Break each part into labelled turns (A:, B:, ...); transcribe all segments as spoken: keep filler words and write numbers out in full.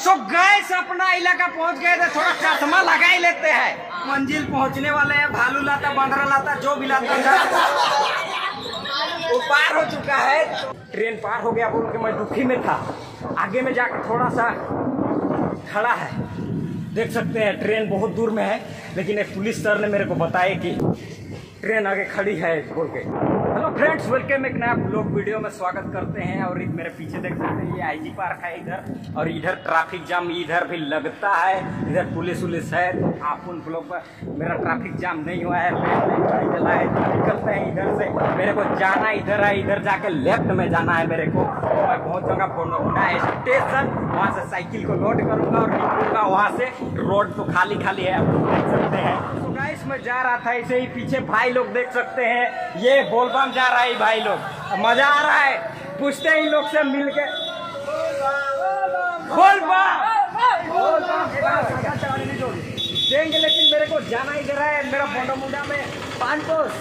A: सो gas अपना इलाका पहुंच गए थे, थोड़ा चश्मा लगा ही लेते हैं। मंजिल पहुंचने वाले हैं। भालू लाता, बंदरा लाता, जो भी लाता था वो पार हो चुका है। ट्रेन पार हो गया बोल के मैं दुखी में था। आगे में जाकर थोड़ा सा खड़ा है, देख सकते हैं ट्रेन बहुत दूर में है, लेकिन एक पुलिस सर ने मेरे को बताया कि ट्रेन आगे खड़ी है बोल के। हेलो फ्रेंड्स, वेलकम एक नया ब्लॉग वीडियो में स्वागत करते हैं। और मेरे पीछे देख सकते हैं ये आईजी पार्क है इधर, और इधर ट्रैफिक जाम इधर भी लगता है। इधर पुलिस उलिस है, तो आप उन ब्लॉग पर मेरा ट्रैफिक जाम नहीं हुआ है, गाड़ी चला है, निकलते हैं इधर से। मेरे को जाना इधर है, इधर जाके लेफ्ट में जाना है मेरे को। मैं बहुत जगह बोनोडा स्टेशन, वहाँ से साइकिल को लोड करूँगा और निकलूँगा वहाँ से। रोड तो खाली खाली है, आप देख सकते हैं। तो गाइस मैं जा रहा था ऐसे ही, पीछे भाई लोग देख सकते हैं, ये बोलबम जा रहा है भाई लोग, मजा आ रहा है। पूछते हैं इन लोग से मिल के, देंगे, लेकिन मेरे को जाना इधर है, मेरा बोंडा मुंडा में पाँच कोस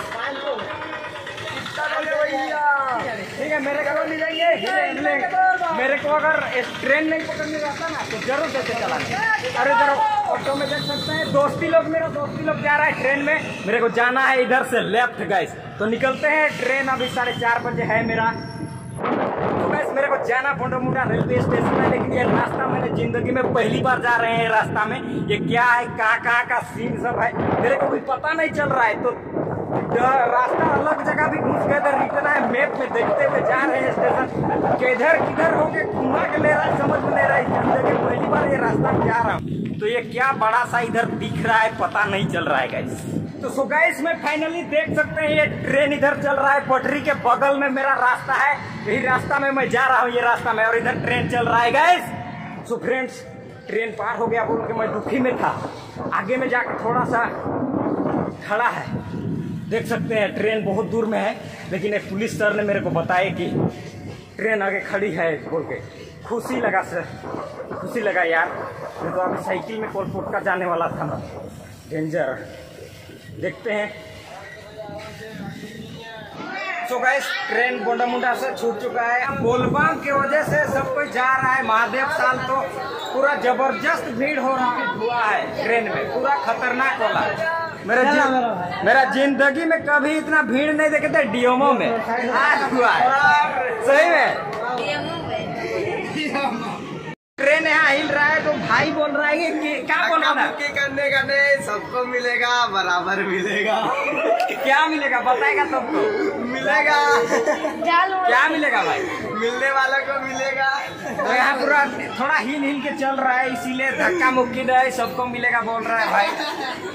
A: ठीक है। मेरे को मिलेंगे, मेरे को अगर ट्रेन नहीं पकड़ने जाता ना तो जरूर देते चलाने। अरे इधर ऑटो में देख सकते हैं दोस्ती लोग, मेरा दोस्ती लोग जा रहा है ट्रेन में। मेरे को जाना है इधर से लेफ्ट गाइस, तो निकलते हैं। ट्रेन अभी साढ़े चार बजे है मेरा। तो गाइस मेरे को जाना बोंडोमुंडा रेलवे स्टेशन है, लेकिन ये रास्ता मैंने जिंदगी में पहली बार जा रहे हैं। रास्ता में ये क्या है, कहाँ कहाँ का सीन सब है, मेरे को भी पता नहीं चल रहा है। तो रास्ता अलग जगह भी घुस गए थे, रिटर्न है मैप में देखते हुए जा रहे हैं स्टेशन। किधर किधर होके घुमा के ले रहा है, समझ में ले रहा है। जिंदगी पहली बार ये रास्ता जा रहा हूँ, तो ये क्या बड़ा सा इधर दिख रहा है, पता नहीं चल रहा है गाइस। तो सो गाइस मैं फाइनली देख सकते हैं ये ट्रेन इधर चल रहा है, पटरी के बगल में मेरा रास्ता है, यही रास्ता में मैं जा रहा हूँ, ये रास्ता में, और इधर ट्रेन चल रहा है गाइस। सो फ्रेंड्स ट्रेन पार हो गया बोल के मैं दुखी में था। आगे में जाकर थोड़ा सा खड़ा है, देख सकते हैं ट्रेन बहुत दूर में है, लेकिन एक पुलिस सर ने मेरे को बताया कि ट्रेन आगे खड़ी है बोल के। खुशी लगा सर, खुशी लगा यार। मैं तो अभी साइकिल में कोलकोट का जाने वाला था ना, डेंजर। देखते हैं। तो गाइस ट्रेन बोंडामुंडा से छूट चुका है। बोलबम की वजह से सब कोई जा रहा है। महादेव साल तो पूरा जबरदस्त भीड़ हो रहा हुआ है ट्रेन में, पूरा खतरनाक वाला। मेरा जी, मेरा जिंदगी में कभी इतना भीड़ नहीं देखे थे डीएमओ में, आज हुआ है सही में। ट्रेन यहाँ हिल रहा है, तो भाई बोल रहा है कि क्या बोल रहा है,
B: करने का नहीं, सबको मिलेगा, बराबर मिलेगा।
A: क्या मिलेगा बताएगा सबको?
B: मिलेगा।
A: क्या मिलेगा भाई?
B: मिलने वालों को मिलेगा।
A: तो यहाँ पूरा थोड़ा हिल हिल के चल रहा है, इसीलिए धक्का मुक्की नहीं, सबको मिलेगा बोल रहा है भाई।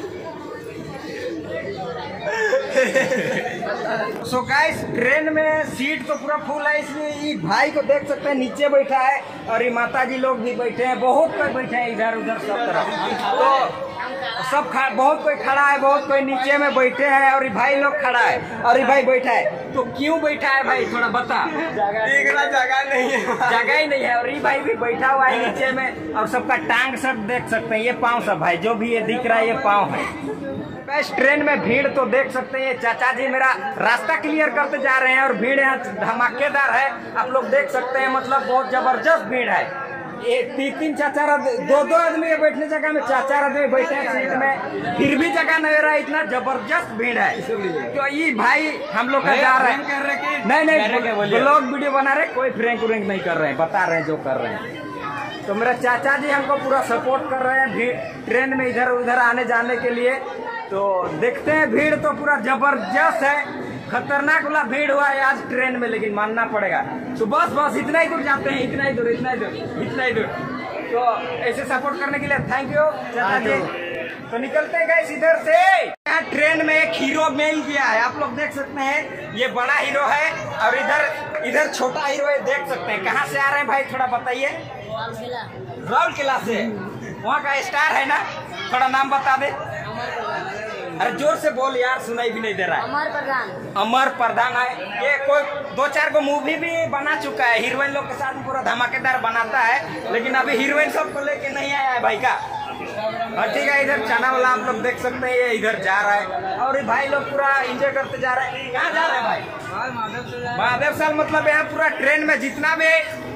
A: सो गाइस ट्रेन में सीट तो पूरा फुल है, इसलिए ये भाई को देख सकते हैं नीचे बैठा है, और ये माता जी लोग भी बैठे हैं, बहुत कोई बैठे हैं इधर उधर सब तरफ। तो सब खा, बहुत कोई खड़ा है, बहुत कोई नीचे में बैठे हैं, और ये भाई लोग खड़ा है, और ये भाई बैठा है। तो क्यों बैठा है भाई, थोड़ा बता।
B: जगह जगह नहीं है,
A: जगह ही नहीं है, और ये भाई भी बैठा हुआ है नीचे में, और सबका टांग सब देख सकते हैं। ये पाँव सब भाई, जो भी ये दिख रहा है ये पाँव है। बस ट्रेन में भीड़ तो देख सकते हैं, चाचा जी मेरा रास्ता क्लियर करते जा रहे हैं, और भीड़ यहाँ धमाकेदार है, आप लोग देख सकते हैं। मतलब बहुत जबरदस्त भीड़ है। ये तीन तीन चार चार दो दो आदमी के बैठने जगह में चार चार आदमी बैठे हैं सीट में, फिर भी जगह नहीं रहा, इतना जबरदस्त भीड़ है। तो ये भाई हम लोग का जा रहे हैं, नहीं नहीं ब्लॉग वीडियो बना रहे, कोई फ्रैंक व्रैंक नहीं कर रहे हैं, बता रहे हैं जो कर रहे हैं। तो मेरा चाचा जी हमको पूरा सपोर्ट कर रहे हैं ट्रेन में इधर उधर आने जाने के लिए। तो देखते हैं, भीड़ तो पूरा जबरदस्त है, खतरनाक वाला भीड़ हुआ है आज ट्रेन में, लेकिन मानना पड़ेगा। तो बस बस इतना ही दूर जाते हैं, इतना ही दूर इतना ही दूर इतना ही दूर। तो ऐसे सपोर्ट करने के लिए थैंक यू चाचा जी। तो निकलते हैं गाइस इधर से। यहाँ ट्रेन में एक हीरो मिल गया है, आप लोग देख सकते हैं, ये बड़ा हीरो है, और इधर इधर छोटा हीरो है, देख सकते हैं। कहाँ से आ रहे हैं भाई, थोड़ा बताइए। राउल किला से, वहाँ का स्टार है ना, थोड़ा नाम बता दे। अरे जोर से बोल यार, सुनाई भी नहीं दे रहा है।
C: अमर प्रधान।
A: अमर प्रधान है, ये कोई दो चार को मूवी भी बना चुका है, हीरोइन लोग के साथ पूरा धमाकेदार बनाता है, लेकिन अभी हीरोइन सबको लेके नहीं आया है भाई का। और ठीक है, इधर चना वाला आप लोग देख सकते हैं, ये इधर जा रहा है, और ये भाई लोग पूरा एंजॉय करते जा रहे हैं। कहाँ जा रहे हैं भाई? महादेव साल। मतलब यहाँ पूरा ट्रेन में जितना भी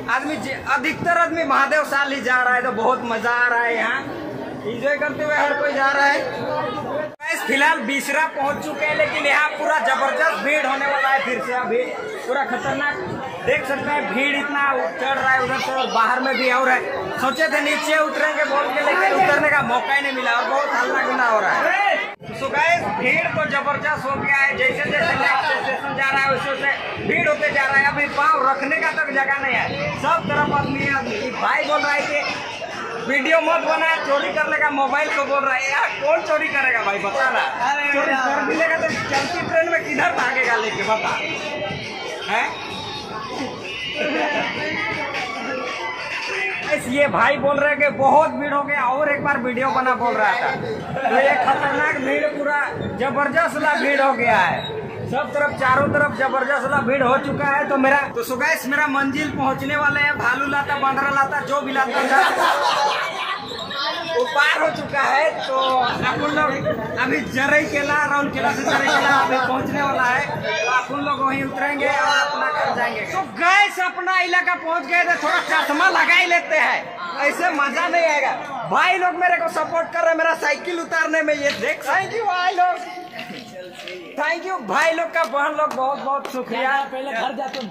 A: आदमी अधिकतर आदमी महादेव साल ही जा रहा है, तो बहुत मजा आ रहा है यहाँ एंजॉय करते हुए हर कोई जा रहा है। फिलहाल बीसरा पहुंच चुके हैं, लेकिन यहाँ पूरा जबरदस्त भीड़ होने वाला है फिर से। अभी पूरा खतरनाक देख सकते हैं, भीड़ इतना चढ़ रहा है उधर से और बाहर में भी और है। सोचे थे नीचे उतरेंगे बोल के, लेकिन उतरने का मौका ही नहीं मिला और बहुत हल्ला गुल्ला हो रहा है। तो गाइस भीड़ तो जबरदस्त हो गया है, जैसे जैसे नेक्स्ट स्टेशन जा रहा है वैसे वैसे भीड़ होते जा रहा है। अभी पाँव रखने का तक जगह नहीं है, सब तरफ आदमी आदमी। भाई बोल रहा है कि वीडियो मत बना, चोरी कर लेगा मोबाइल को बोल रहा है। यार कौन चोरी करेगा भाई, बता ना। चोरी कर भी लेगा तो चलती ट्रेन में किधर भागेगा लेके, बता है। ये भाई बोल रहे हैं कि बहुत भीड़ हो गया, और एक बार वीडियो बना बोल रहा था। तो ये खतरनाक भीड़ पूरा जबरदस्त ला भीड़ हो गया है, सब तरफ चारों तरफ जबरदस्त ला भीड़ हो चुका है। तो मेरा तो सुगैस मेरा मंजिल पहुंचने वाले हैं। भालू लाता, बंदरा लाता, जो भी लाता था वो पार हो चुका है। तो अपन लोग अभी जरई केला, राउल केला से जरई केला अभी पहुंचने वाला है। तो अपन लोग वहीं उतरेंगे और अपना घर जाएंगे। तो गैस अपना इलाका पहुंच गए थे, थोड़ा चश्मा लगा ही लेते हैं, ऐसे मजा नहीं आएगा। भाई लोग मेरे को सपोर्ट कर रहे हैं मेरा साइकिल उतारने में, ये देख। थैंक यू भाई लोग, थैंक यू भाई लोग का, बहन लोग बहुत बहुत शुक्रिया। पहले घर जाते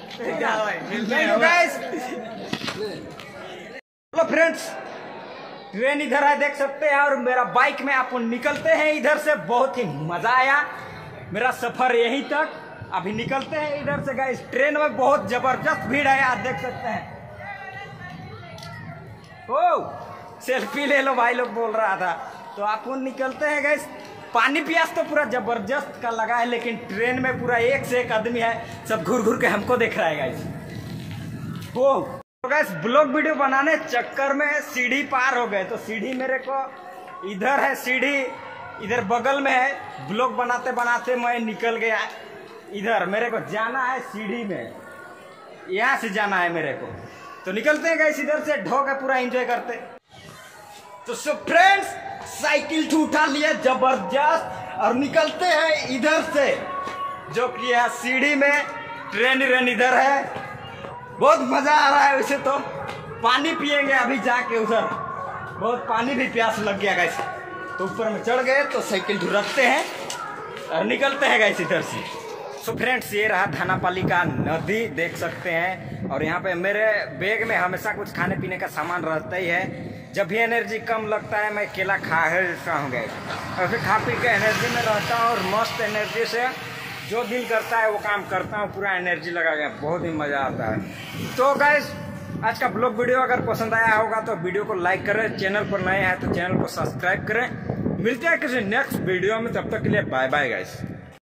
A: हेलो फ्रेंड्स, ट्रेन इधर है देख सकते हैं, और मेरा बाइक में अपन निकलते हैं इधर से। बहुत ही मजा आया मेरा सफर यहीं तक। अभी निकलते हैं इधर से गाइस। ट्रेन में बहुत जबरदस्त भीड़ है, आप देख सकते हैं। ओ सेल्फी ले लो भाई लोग बोल रहा था। तो अपन निकलते हैं गाइस। पानी प्यास तो पूरा जबरदस्त का लगा है, लेकिन ट्रेन में पूरा एक से एक आदमी है, सब घूर घूर के हमको देख रहा है गाइस। ओ तो गाइस ब्लॉग वीडियो बनाने चक्कर में सीढ़ी पार हो गए। तो सीढ़ी मेरे को इधर है, सीढ़ी इधर बगल में है। ब्लॉग बनाते बनाते मैं निकल गया इधर। मेरे को जाना है सीढ़ी में, यहाँ से जाना है मेरे को। तो निकलते हैं गाइस इधर से, ढो के पूरा एंजॉय करते। तो सो फ्रेंड्स साइकिल उठा लिया जबरदस्त और निकलते हैं इधर से, जो कि यहाँ सीढ़ी में ट्रेन रेन इधर है। बहुत मजा आ रहा है। वैसे तो पानी पिएंगे अभी जाके उधर, बहुत पानी भी प्यास लग गया गाइस। तो ऊपर में चढ़ गए, तो साइकिल रखते हैं और निकलते हैं गाइस इधर से। सो फ्रेंड्स ये रहा थानापाली का नदी, देख सकते हैं। और यहाँ पे मेरे बैग में हमेशा कुछ खाने पीने का सामान रहता ही है। जब भी एनर्जी कम लगता है मैं केला खा हूँ गए, और फिर खा पी के एनर्जी में रहता हूँ और मस्त एनर्जी से जो दिल करता है वो काम करता हूँ, पूरा एनर्जी लगा गया, बहुत ही मज़ा आता है। तो गाइस आज का ब्लॉग वीडियो अगर पसंद आया होगा तो वीडियो को लाइक करें, चैनल पर नए हैं तो चैनल को सब्सक्राइब करें। मिलते हैं किसी नेक्स्ट वीडियो में, तब तक के लिए बाय बाय गाइस।